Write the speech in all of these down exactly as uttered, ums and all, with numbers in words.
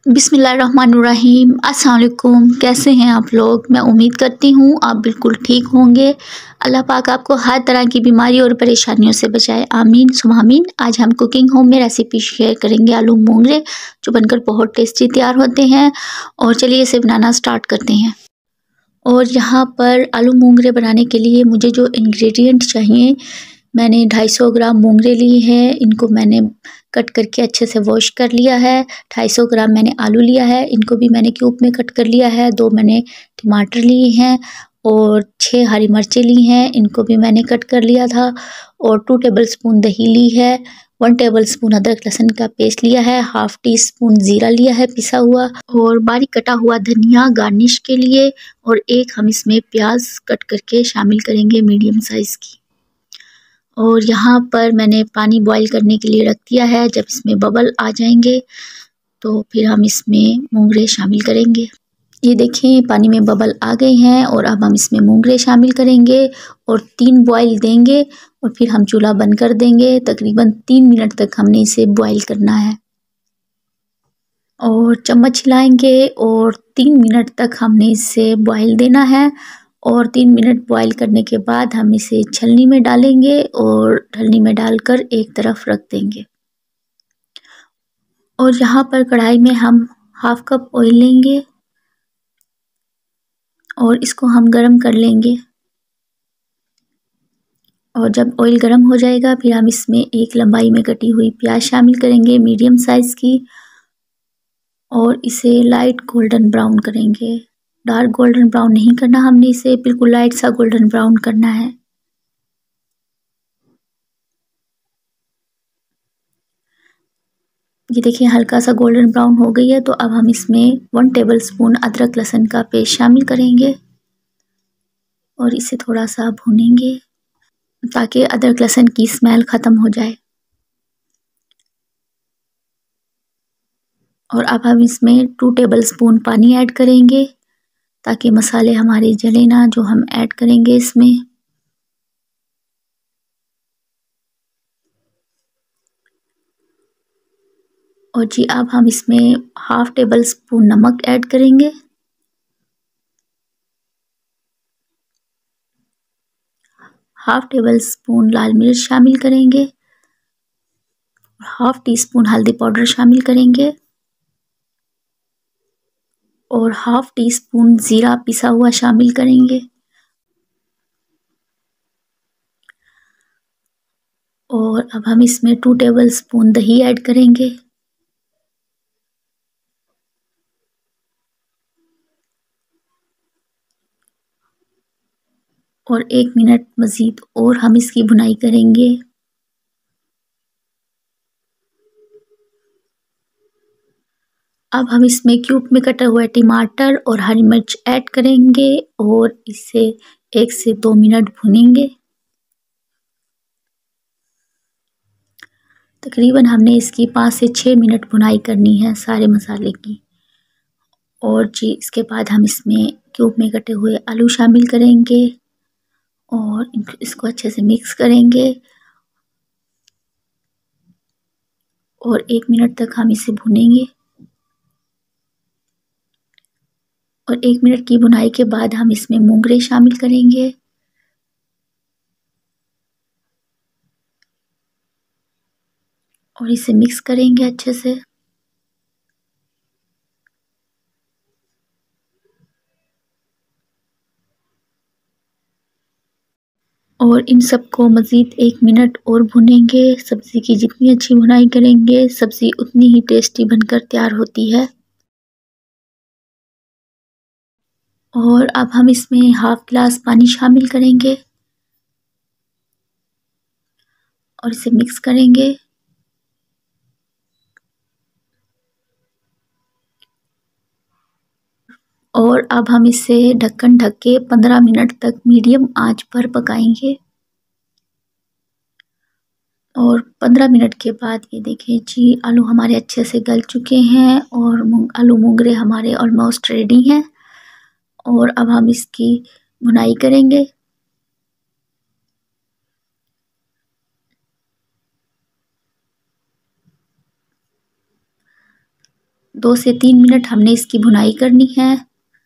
बिस्मिल्लाहिर्रहमानिर्रहीम। अस्सलाम वालेकुम। कैसे हैं आप लोग? मैं उम्मीद करती हूँ आप बिल्कुल ठीक होंगे। अल्लाह पाक आपको हर तरह की बीमारी और परेशानियों से बचाए, आमीन सुम्मा आमीन। आज हम कुकिंग होम में रेसिपी शेयर करेंगे आलू मोंगरे, जो बनकर बहुत टेस्टी तैयार होते हैं। और चलिए इसे बनाना स्टार्ट करते हैं। और यहाँ पर आलू मोंगरे बनाने के लिए मुझे जो इंग्रेडिएंट चाहिए, मैंने दो सौ पचास ग्राम मोंगरे लिए हैं। इनको मैंने कट करके अच्छे से वॉश कर लिया है। दो सौ पचास ग्राम मैंने आलू लिया है, इनको भी मैंने क्यूब में कट कर लिया है। दो मैंने टमाटर लिए हैं और छः हरी मिर्चें ली हैं, इनको भी मैंने कट कर लिया था। और टू टेबलस्पून दही ली है। वन टेबलस्पून अदरक लहसुन का पेस्ट लिया है। हाफ़ टी स्पून ज़ीरा लिया है पिसा हुआ, और बारीक कटा हुआ धनिया गार्निश के लिए। और एक हम इसमें प्याज कट करके शामिल करेंगे मीडियम साइज़ की। और यहाँ पर मैंने पानी बॉईल करने के लिए रख दिया है। जब इसमें बबल आ जाएंगे तो फिर हम इसमें मोंगरे शामिल करेंगे। ये देखें पानी में बबल आ गए हैं और अब हम इसमें मोंगरे शामिल करेंगे और तीन बॉईल देंगे और फिर हम चूल्हा बंद कर देंगे। तकरीबन तीन मिनट तक हमने इसे बॉईल करना है और चम्मच हिलाएंगे और तीन मिनट तक हमने इसे बॉईल देना है। और तीन मिनट बॉईल करने के बाद हम इसे छलनी में डालेंगे और छलनी में डालकर एक तरफ रख देंगे। और यहाँ पर कढ़ाई में हम हाफ कप ऑयल लेंगे और इसको हम गरम कर लेंगे। और जब ऑयल गरम हो जाएगा फिर हम इसमें एक लंबाई में कटी हुई प्याज शामिल करेंगे मीडियम साइज़ की, और इसे लाइट गोल्डन ब्राउन करेंगे। डार्क गोल्डन ब्राउन नहीं करना हमने इसे, बिल्कुल लाइट सा गोल्डन ब्राउन करना है। ये देखिए हल्का सा गोल्डन ब्राउन हो गई है। तो अब हम इसमें वन टेबलस्पून अदरक लहसुन का पेस्ट शामिल करेंगे और इसे थोड़ा सा भूनेंगे ताकि अदरक लहसुन की स्मेल ख़त्म हो जाए। और अब हम इसमें टू टेबलस्पून पानी ऐड करेंगे ताकि मसाले हमारे जले ना, जो हम ऐड करेंगे इसमें। और जी अब हम इसमें हाफ टेबल स्पून नमक ऐड करेंगे। हाफ टेबल स्पून लाल मिर्च शामिल करेंगे। हाफ टी स्पून हल्दी पाउडर शामिल करेंगे और हाफ टी स्पून ज़ीरा पिसा हुआ शामिल करेंगे। और अब हम इसमें टू टेबल स्पून दही ऐड करेंगे। और एक मिनट मज़ीद और हम इसकी भुनाई करेंगे। अब हम इसमें क्यूब में कटा हुआ टमाटर और हरी मिर्च ऐड करेंगे और इसे एक से दो मिनट भुनेंगे। तकरीबन हमने इसकी पाँच से छः मिनट भुनाई करनी है सारे मसाले की। और जी इसके बाद हम इसमें क्यूब में कटे हुए आलू शामिल करेंगे और इसको अच्छे से मिक्स करेंगे और एक मिनट तक हम इसे भुनेंगे। और एक मिनट की भुनाई के बाद हम इसमें मोंगरे शामिल करेंगे और इसे मिक्स करेंगे अच्छे से। और इन सबको मज़ीद एक मिनट और भुनेंगे। सब्ज़ी की जितनी अच्छी भुनाई करेंगे सब्ज़ी उतनी ही टेस्टी बनकर तैयार होती है। और अब हम इसमें हाफ गिलास पानी शामिल करेंगे और इसे मिक्स करेंगे। और अब हम इसे ढक्कन ढक के पंद्रह मिनट तक मीडियम आंच पर पकाएंगे। और पंद्रह मिनट के बाद ये देखें जी आलू हमारे अच्छे से गल चुके हैं और आलू मोंगरे हमारे ऑलमोस्ट रेडी हैं। और अब हम इसकी भुनाई करेंगे। दो से तीन मिनट हमने इसकी भुनाई करनी है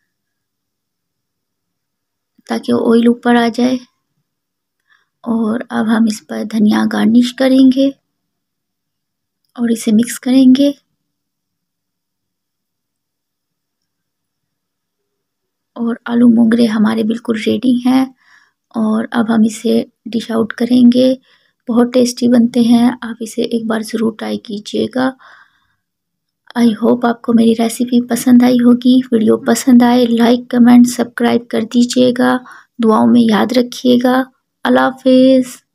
ताकि ऑयल ऊपर आ जाए। और अब हम इस पर धनिया गार्निश करेंगे और इसे मिक्स करेंगे। और आलू मोंगरे हमारे बिल्कुल रेडी हैं और अब हम इसे डिश आउट करेंगे। बहुत टेस्टी बनते हैं, आप इसे एक बार ज़रूर ट्राई कीजिएगा। आई होप आपको मेरी रेसिपी पसंद आई होगी। वीडियो पसंद आए लाइक कमेंट सब्सक्राइब कर दीजिएगा। दुआओं में याद रखिएगा। अल्लाह हाफिज़।